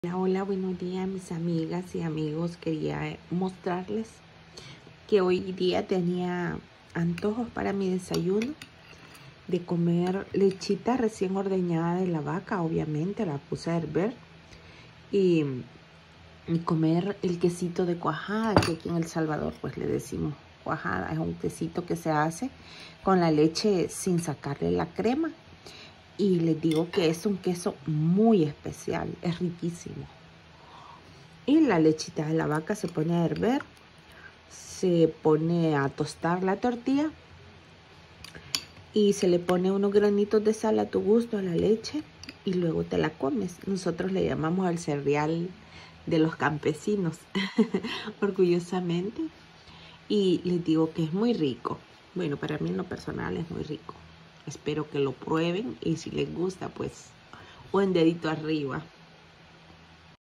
Hola, hola, buenos días mis amigas y amigos. Quería mostrarles que hoy día tenía antojos para mi desayuno de comer lechita recién ordeñada de la vaca. Obviamente la puse a hervir y comer el quesito de cuajada, que aquí en El Salvador pues le decimos cuajada. Es un quesito que se hace con la leche sin sacarle la crema. Y les digo que es un queso muy especial, es riquísimo. Y la lechita de la vaca se pone a hervir, se pone a tostar la tortilla y se le pone unos granitos de sal a tu gusto a la leche y luego te la comes. Nosotros le llamamos el cereal de los campesinos, orgullosamente. Y les digo que es muy rico. Bueno, para mí en lo personal es muy rico. Espero que lo prueben y si les gusta, pues un dedito arriba.